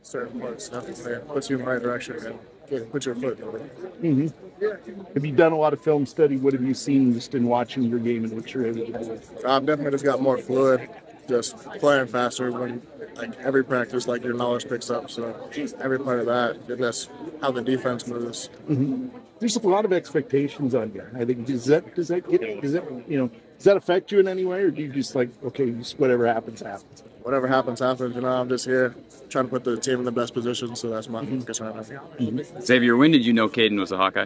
certain parts. Definitely puts you in the right direction and puts your foot in it. Have you done a lot of film study? What have you seen just in watching your game and what you're able to do? I've definitely just got more fluid, just playing faster when like every practice, like your knowledge picks up. So every part of that, and that's how the defense moves. There's a lot of expectations on you. I think does that affect you in any way, or do you just like just whatever happens happens? Whatever happens, happens. I'm just here trying to put the team in the best position. So that's my focus right now. Xavier, when did you know Caden was a Hawkeye?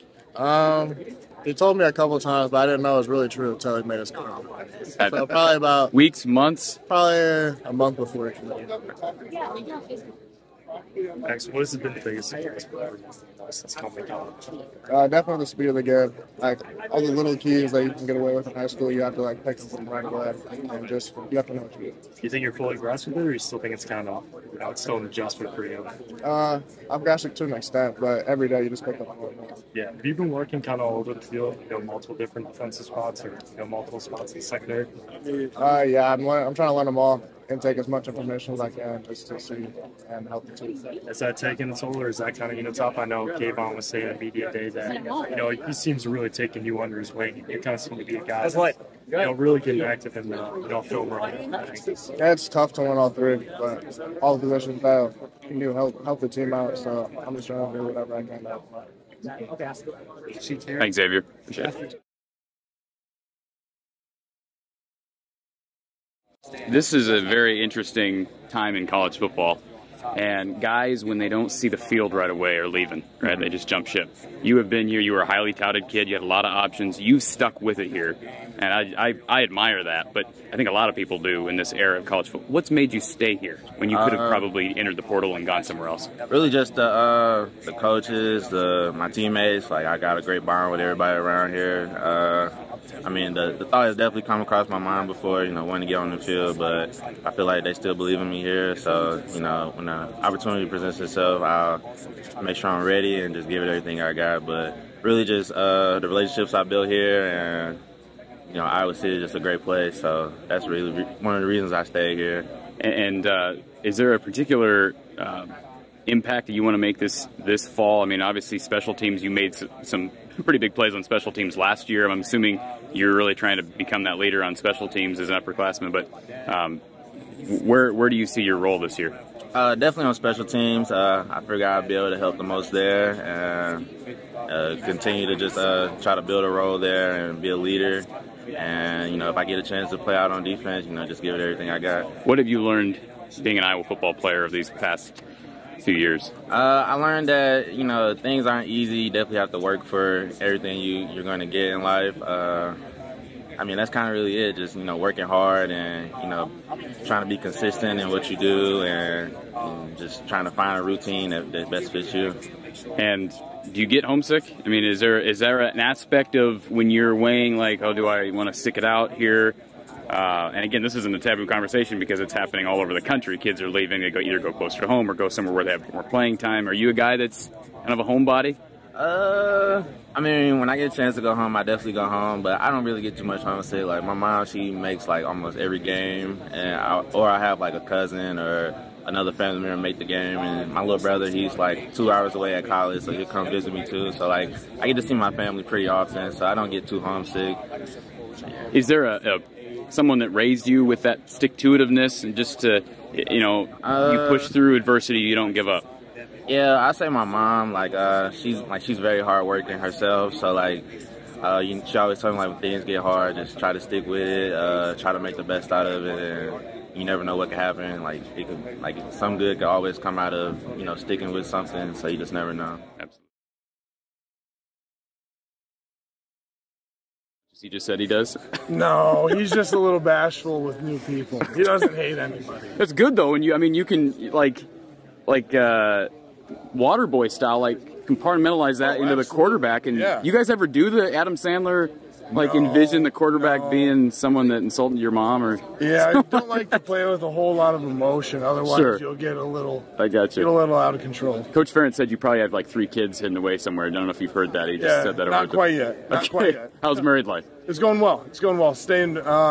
He told me a couple of times, but I didn't know it was really true until he made us come out. So probably about weeks, months? Probably a month before. Max, what has been the biggest surprise since coming to college? Definitely the speed of the game. Like all the little keys that you can get away with in high school, you have to like pick them right away, and just you have to know what you do. Do you think you're fully grasped with it, or you still think it's kind of it's still an adjustment for you? I've grasped it to an extent, but every day you just pick up more. Yeah, have you been working kind of all over the field? Multiple different defensive spots, or multiple spots in the secondary? Yeah, I'm trying to learn them all and take as much information as I can just to see and help the team. Is that taking its toll, or is that kind of tough? I know Kayvon was saying at media day that he seems to really taking you under his wing. You kind of seem to be a guy that's really getting active in the film run. Yeah, it's tough to win all three, but all the positions have can do help the team out. So I'm just trying to do whatever I can to help. Thanks, Xavier. Appreciate it. This is a very interesting time in college football, and guys, when they don't see the field right away, are leaving, right? They just jump ship. You have been here, you were a highly touted kid, you had a lot of options, you've stuck with it here, and I admire that, but I think a lot of people do in this era of college football. What's made you stay here when you could have probably entered the portal and gone somewhere else? Really just the coaches, my teammates. Like, I got a great bond with everybody around here. I mean, the thought has definitely come across my mind before, wanting to get on the field, but I feel like they still believe in me here. So, when the opportunity presents itself, I'll make sure I'm ready and just give it everything I got. But really just the relationships I built here, and, Iowa City is just a great place. So that's really one of the reasons I stay here. And is there a particular impact that you want to make this fall? I mean, obviously special teams, you made some pretty big plays on special teams last year. I'm assuming you're really trying to become that leader on special teams as an upperclassman, but where do you see your role this year? Definitely on special teams. I figure I'll be able to help the most there, and continue to just try to build a role there and be a leader. And, if I get a chance to play out on defense, just give it everything I got. What have you learned being an Iowa football player of these past few years? I learned that, things aren't easy. You definitely have to work for everything you're going to get in life. I mean, that's kind of really it. Just, working hard and, trying to be consistent in what you do, and just trying to find a routine that best fits you. And do you get homesick? I mean, is there an aspect of when you're weighing, like, oh, do I want to stick it out here? And again, this isn't a taboo conversation because it's happening all over the country. Kids are leaving. They either go closer to home or go somewhere where they have more playing time. Are you a guy that's kind of a homebody? I mean, when I get a chance to go home, I definitely go home, but I don't really get too much homesick. Like, my mom, she makes like almost every game, and or I have like a cousin or another family member make the game, and my little brother, he's like 2 hours away at college, so he'll come visit me too. So like, I get to see my family pretty often, so I don't get too homesick. Is there someone that raised you with that stick-to-itiveness and just to, you push through adversity, you don't give up? Yeah, I say my mom. She's very hardworking herself. So she always tells me when things get hard, just try to stick with it, try to make the best out of it, and you never know what could happen. Some good could always come out of sticking with something. So you just never know. Absolutely. He just said he does? No, he's just a little bashful with new people. He doesn't hate anybody. That's good though, and you can like Waterboy style, compartmentalize that into the quarterback. And you guys ever do the Adam Sandler, envision the quarterback being someone that insulted your mom? Or yeah, I don't like to play with a whole lot of emotion. Otherwise, you'll get a little. I got you. Get a little out of control. Coach Ferentz said you probably have 3 kids hidden away somewhere. I don't know if you've heard that. He just said that. Not quite yet. Not quite yet. How's married life? It's going well. It's going well. Staying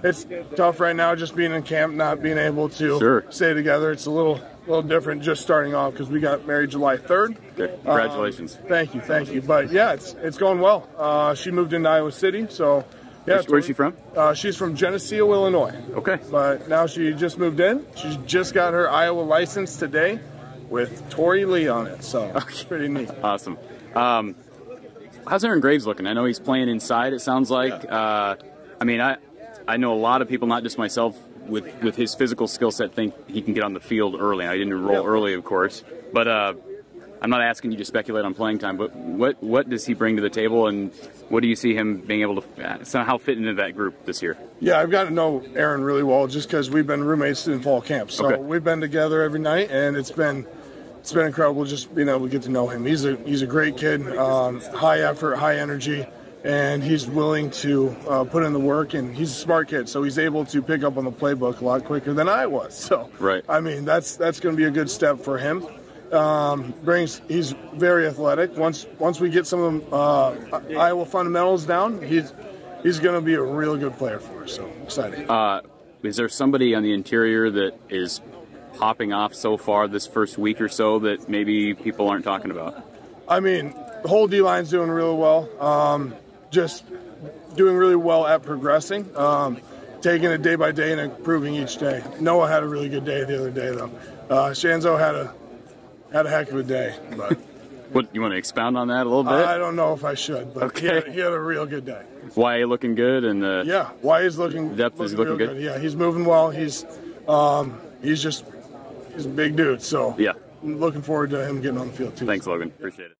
it's tough right now just being in camp, not being able to stay together. It's a little different just starting off because we got married July 3rd. Okay. Congratulations. Thank you. But yeah, it's going well. She moved into Iowa City, so yeah. Where's she from? She's from Geneseo, Illinois. Okay. But now she just moved in. She's just got her Iowa license today with Tori Lee on it, so it's pretty neat. Awesome. How's Aaron Graves looking? I know he's playing inside, it sounds like. Yeah. I mean, I know a lot of people, not just myself, with his physical skill set, think he can get on the field early. I didn't enroll early, of course, but I'm not asking you to speculate on playing time. But what does he bring to the table, and what do you see him being able to somehow fit into that group this year? Yeah, I've got to know Aaron really well just because we've been roommates in fall camp. So we've been together every night, and it's been incredible just being able to get to know him. He's a great kid, high effort, high energy. And he's willing to put in the work, and he's a smart kid, so he's able to pick up on the playbook a lot quicker than I was. So, I mean, that's going to be a good step for him. He's very athletic. Once we get some of them Iowa fundamentals down, he's going to be a real good player for us. So exciting. Is there somebody on the interior that is popping off so far this first week or so that maybe people aren't talking about? I mean, the whole D-line's doing really well. Just doing really well at progressing, taking it day by day and improving each day. Noah had a really good day the other day, though. Shanzo had a heck of a day. But what, you want to expound on that a little bit? I don't know if I should, but he had a real good day. YA looking good, and YA's looking depth is looking good. Yeah, he's moving well. He's a big dude. So yeah, I'm looking forward to him getting on the field too. Thanks, Logan. Appreciate it.